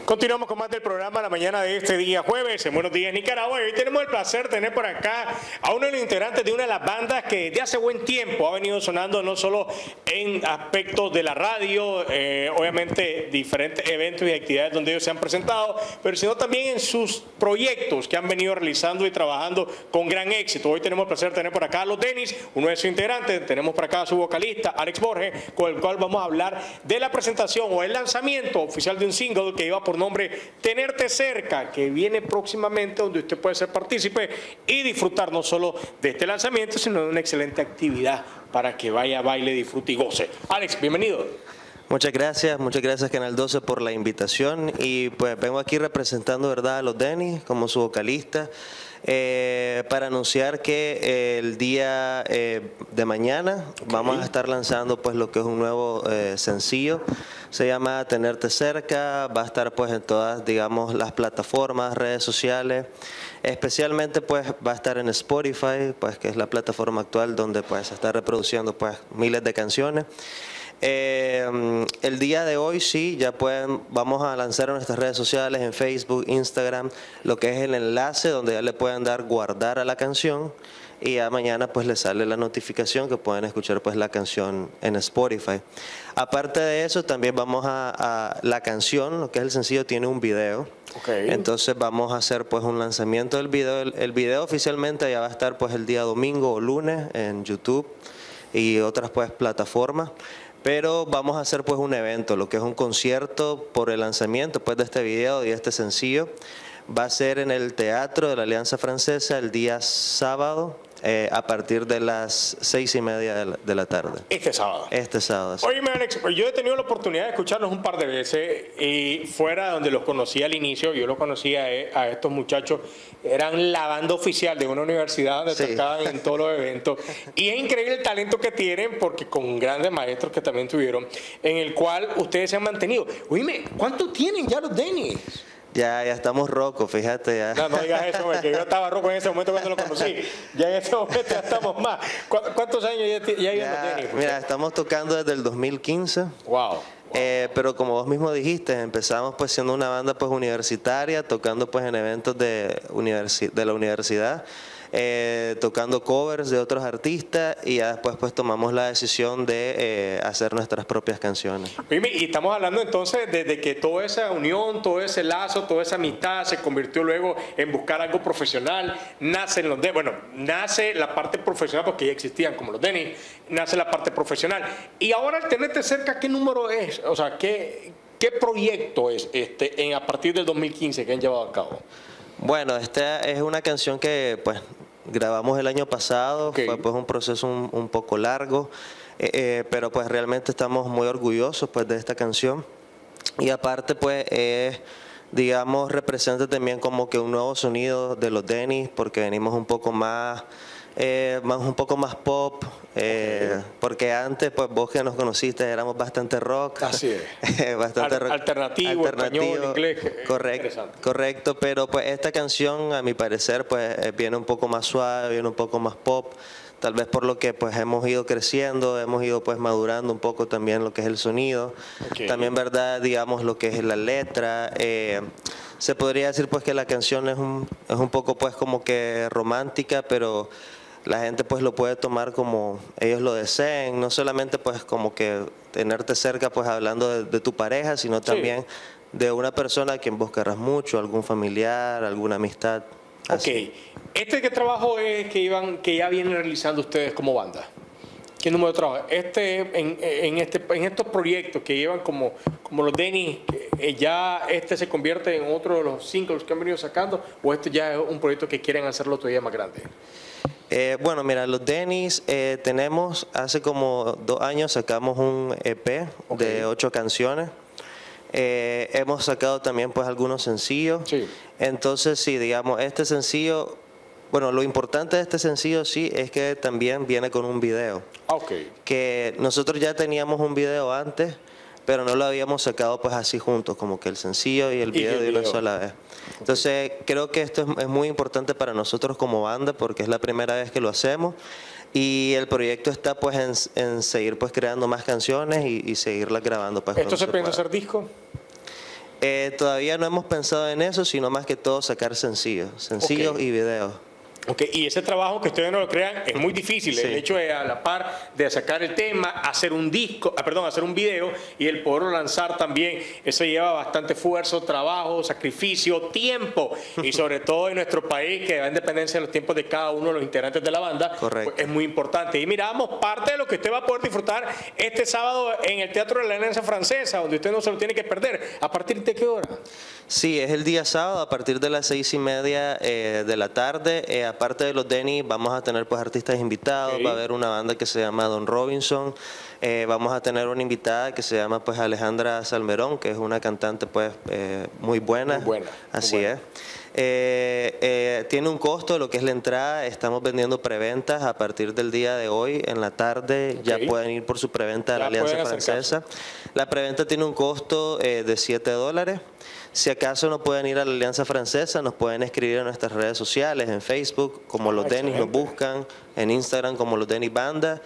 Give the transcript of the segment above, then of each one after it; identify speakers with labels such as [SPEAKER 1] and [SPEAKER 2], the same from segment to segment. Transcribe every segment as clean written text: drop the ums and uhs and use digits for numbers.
[SPEAKER 1] Continuamos con más del programa la mañana de este día jueves en Buenos Días Nicaragua. Y hoy tenemos el placer de tener por acá a uno de los integrantes de una de las bandas que desde hace buen tiempo ha venido sonando no solo en aspectos de la radio, obviamente diferentes eventos y actividades donde ellos se han presentado, pero sino también en sus proyectos que han venido realizando y trabajando con gran éxito. Hoy tenemos el placer de tener por acá a los Denis, uno de sus integrantes. Tenemos por acá a su vocalista, Alex Borges, con el cual vamos a hablar de la presentación o el lanzamiento oficial de un single que iba por nombre Tenerte Cerca, que viene próximamente, donde usted puede ser partícipe y disfrutar no solo de este lanzamiento, sino de una excelente actividad para que vaya, baile, disfrute y goce. Alex, bienvenido.
[SPEAKER 2] Muchas gracias Canal 12 por la invitación y pues vengo aquí representando, ¿verdad?, a los Denis como su vocalista para anunciar que el día de mañana vamos a estar lanzando pues lo que es un nuevo sencillo. Se llama Tenerte Cerca, va a estar pues en todas, digamos, las plataformas, redes sociales, especialmente pues va a estar en Spotify, pues que es la plataforma actual donde pues se está reproduciendo pues miles de canciones. El día de hoy sí, ya vamos a lanzar en nuestras redes sociales, en Facebook, Instagram, lo que es el enlace donde ya le pueden dar guardar a la canción y ya mañana pues les sale la notificación que pueden escuchar pues la canción en Spotify. Aparte de eso también vamos la canción, lo que es el sencillo, tiene un video. Entonces vamos a hacer pues un lanzamiento del video. El video oficialmente ya va a estar pues el día domingo o lunes en YouTube y otras pues plataformas. Pero vamos a hacer pues un evento, lo que es un concierto por el lanzamiento pues de este video y este sencillo. Va a ser en el Teatro de la Alianza Francesa el día sábado a partir de las 6:30 de la tarde.
[SPEAKER 1] Este sábado.
[SPEAKER 2] Este sábado. Sí.
[SPEAKER 1] Oye, Alex, yo he tenido la oportunidad de escucharlos un par de veces y fuera donde los conocí al inicio, yo los conocía a estos muchachos, eran la banda oficial de una universidad donde tocaban en todos los eventos. Y es increíble el talento que tienen porque con grandes maestros que también tuvieron, en el cual ustedes se han mantenido. Oíme, ¿cuánto tienen ya los Denis?
[SPEAKER 2] Ya estamos rocos, fíjate. Ya.
[SPEAKER 1] No digas eso, porque yo estaba roco en ese momento cuando lo conocí. Ya en ese momento ya estamos más. ¿Cuántos años ya llevan los Denis?
[SPEAKER 2] Mira, estamos tocando desde el 2015.
[SPEAKER 1] Wow.
[SPEAKER 2] Pero como vos mismo dijiste, empezamos pues siendo una banda pues universitaria, tocando pues en eventos de la universidad, tocando covers de otros artistas y ya después pues tomamos la decisión de hacer nuestras propias canciones.
[SPEAKER 1] Y estamos hablando entonces desde que toda esa unión, todo ese lazo, toda esa amistad se convirtió luego en buscar algo profesional, nace la parte profesional porque ya existían como los Denis, nace la parte profesional. Y ahora el Tenerte Cerca, ¿qué número es? O sea, ¿qué proyecto es a partir del 2015 que han llevado a cabo?
[SPEAKER 2] Bueno, esta es una canción que pues grabamos el año pasado, fue pues un proceso un poco largo, pero pues realmente estamos muy orgullosos pues de esta canción y aparte pues digamos representa también como que un nuevo sonido de los Denis porque venimos un poco más pop, porque antes, pues vos que nos conociste, éramos bastante rock.
[SPEAKER 1] Así es.
[SPEAKER 2] Bastante rock.
[SPEAKER 1] Alternativo, español, inglés.
[SPEAKER 2] Correcto, pero pues esta canción, a mi parecer, pues viene un poco más suave, viene un poco más pop. Tal vez por lo que pues hemos ido creciendo, hemos ido pues madurando un poco también lo que es el sonido. También, verdad, digamos lo que es la letra. Se podría decir pues que la canción es un poco pues como que romántica, pero la gente pues lo puede tomar como ellos lo deseen, no solamente pues como que tenerte cerca pues hablando de tu pareja, sino también de una persona a quien vos querrás mucho, algún familiar, alguna amistad. Así.
[SPEAKER 1] ¿Qué trabajo es que ya vienen realizando ustedes como banda? ¿Qué número de trabajo? En estos proyectos que llevan como los Denis, ¿ya se convierte en otro de los singles que han venido sacando o ya es un proyecto que quieren hacerlo todavía más grande?
[SPEAKER 2] Bueno, mira, los Denis tenemos, hace como 2 años sacamos un EP de 8 canciones. Hemos sacado también pues algunos sencillos. Entonces sí, digamos, este sencillo, bueno, lo importante de este sencillo sí es que también viene con un video. Que nosotros ya teníamos un video antes, pero no lo habíamos sacado pues así juntos, como que el sencillo y el video de una sola vez. Entonces creo que esto es muy importante para nosotros como banda porque es la primera vez que lo hacemos y el proyecto está pues en seguir pues creando más canciones y seguirlas grabando. Pues,
[SPEAKER 1] ¿Esto se piensa hacer disco?
[SPEAKER 2] Todavía no hemos pensado en eso, sino más que todo sacar sencillos y videos.
[SPEAKER 1] Ok, y ese trabajo, que ustedes no lo crean, es muy difícil.
[SPEAKER 2] Sí.
[SPEAKER 1] El hecho de, a la par de sacar el tema, hacer un disco, hacer un video y el poderlo lanzar también, eso lleva bastante esfuerzo, trabajo, sacrificio, tiempo. Y sobre todo en nuestro país, que da independencia de los tiempos de cada uno de los integrantes de la banda,
[SPEAKER 2] Correcto.
[SPEAKER 1] pues es muy importante. Y miramos parte de lo que usted va a poder disfrutar este sábado en el Teatro de la Alianza Francesa, donde usted no se lo tiene que perder. ¿A partir de qué hora?
[SPEAKER 2] Sí, es el día sábado a partir de las 6:30 de la tarde. Aparte de los Denny, vamos a tener pues artistas invitados.
[SPEAKER 1] Okay.
[SPEAKER 2] Va a haber una banda que se llama Don Robinson. Vamos a tener una invitada que se llama pues Alejandra Salmerón, que es una cantante pues muy buena.
[SPEAKER 1] Muy buena.
[SPEAKER 2] Así
[SPEAKER 1] muy buena.
[SPEAKER 2] es. Tiene un costo lo que es la entrada. Estamos vendiendo preventas a partir del día de hoy en la tarde. Ya pueden ir por su preventa a la Alianza Francesa. La preventa tiene un costo de $7. Si acaso no pueden ir a la Alianza Francesa, nos pueden escribir en nuestras redes sociales, en Facebook, como Los Denny nos buscan, en Instagram como Los Denny Banda.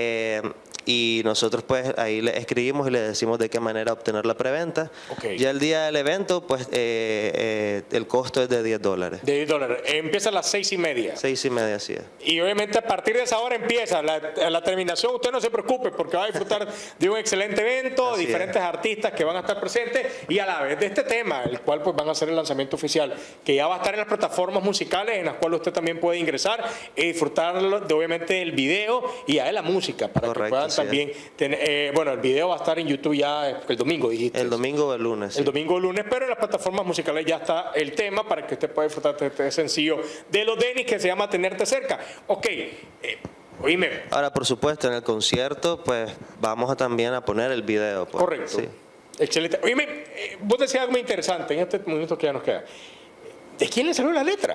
[SPEAKER 2] Y nosotros pues ahí le escribimos y le decimos de qué manera obtener la preventa.
[SPEAKER 1] Okay.
[SPEAKER 2] Ya el día del evento pues el costo es de $10.
[SPEAKER 1] De $10. Empieza a las 6:30.
[SPEAKER 2] 6:30, así es.
[SPEAKER 1] Y obviamente a partir de esa hora empieza la terminación. Usted no se preocupe porque va a disfrutar de un excelente evento,
[SPEAKER 2] Así
[SPEAKER 1] diferentes artistas que van a estar presentes y a la vez de este tema, el cual pues van a hacer el lanzamiento oficial, que ya va a estar en las plataformas musicales en las cuales usted también puede ingresar y disfrutar de obviamente el video y de la música para
[SPEAKER 2] Correcto,
[SPEAKER 1] que puedan también tener, bueno, el video va a estar en YouTube ya el domingo, dijiste.
[SPEAKER 2] El domingo o el lunes.
[SPEAKER 1] El domingo o el lunes, pero en las plataformas musicales ya está el tema para que usted pueda disfrutar de este sencillo de Los Denny que se llama Tenerte Cerca. Ok, oíme.
[SPEAKER 2] Ahora, por supuesto, en el concierto, pues vamos a también a poner el video. Pues.
[SPEAKER 1] Correcto.
[SPEAKER 2] Sí.
[SPEAKER 1] Excelente. Oíme, vos decías algo muy interesante en este momento que ya nos queda. ¿De quién le salió la letra?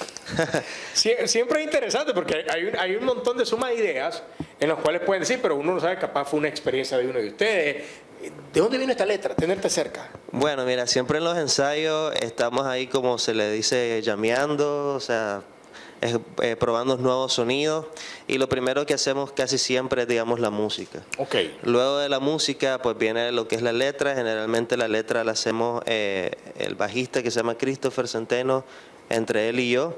[SPEAKER 1] Siempre es interesante porque hay un montón de suma de ideas en las cuales pueden decir, pero uno no sabe, capaz fue una experiencia de uno de ustedes. ¿De dónde viene esta letra? Tenerte cerca.
[SPEAKER 2] Bueno, mira, siempre en los ensayos estamos ahí, como se le dice, llameando, o sea, probando nuevos sonidos, y lo primero que hacemos casi siempre es, digamos, la música.
[SPEAKER 1] Okay.
[SPEAKER 2] Luego de la música pues viene lo que es la letra. Generalmente la letra la hacemos el bajista, que se llama Christopher Centeno, entre él y yo,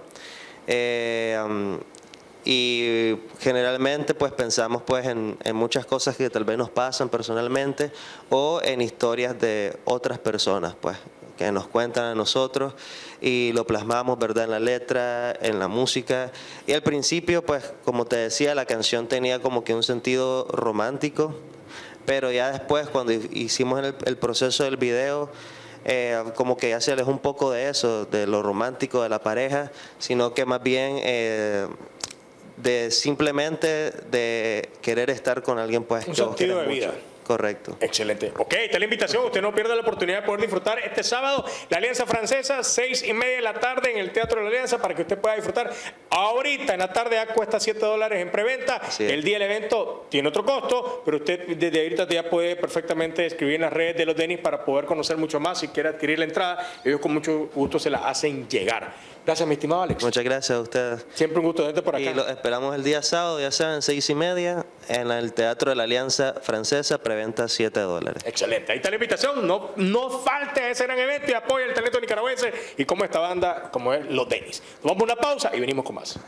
[SPEAKER 2] y generalmente pues pensamos pues en muchas cosas que tal vez nos pasan personalmente o en historias de otras personas pues que nos cuentan a nosotros, y lo plasmamos, ¿verdad?, en la letra, en la música. Y al principio, pues, como te decía, la canción tenía como que un sentido romántico, pero ya después, cuando hicimos el proceso del video, como que ya se alejó un poco de eso, de lo romántico de la pareja, sino que más bien de simplemente de querer estar con alguien, pues,
[SPEAKER 1] un
[SPEAKER 2] que vos
[SPEAKER 1] sentido
[SPEAKER 2] querés
[SPEAKER 1] de vida.
[SPEAKER 2] mucho. Correcto.
[SPEAKER 1] Excelente. Ok, está la invitación. Usted no pierde la oportunidad de poder disfrutar este sábado la Alianza Francesa, 6:30 de la tarde en el Teatro de la Alianza, para que usted pueda disfrutar. Ahorita en la tarde ya cuesta $7 en preventa. El día del evento tiene otro costo, pero usted desde ahorita ya puede perfectamente escribir en las redes de Los Denny para poder conocer mucho más. Si quiere adquirir la entrada, ellos con mucho gusto se la hacen llegar. Gracias, mi estimado Alex.
[SPEAKER 2] Muchas gracias a ustedes.
[SPEAKER 1] Siempre un gusto tenerte por acá.
[SPEAKER 2] Y lo esperamos el día sábado, ya saben, 6:30 en el Teatro de la Alianza Francesa, preventa $7.
[SPEAKER 1] Excelente, ahí está la invitación. No falte a ese gran evento y apoya el talento nicaragüense y como esta banda, como es Los Denny. Vamos a una pausa y venimos con más.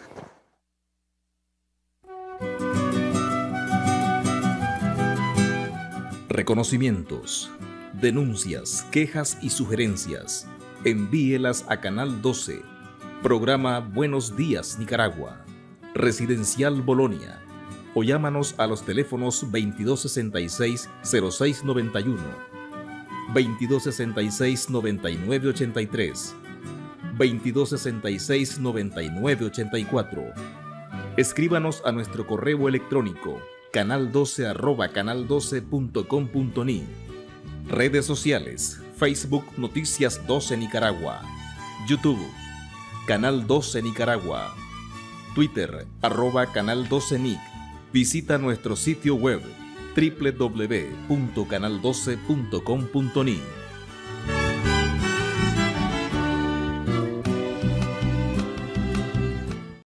[SPEAKER 3] Reconocimientos, denuncias, quejas y sugerencias. Envíelas a Canal 12. Programa Buenos Días Nicaragua, Residencial Bolonia, o llámanos a los teléfonos 2266-0691, 2266-9983, 2266-9984. Escríbanos a nuestro correo electrónico canal12@canal12.com.ni. Redes sociales: Facebook Noticias 12 Nicaragua, YouTube Canal 12 Nicaragua, Twitter @Canal 12 Nic. Visita nuestro sitio web www.canal12.com.ni.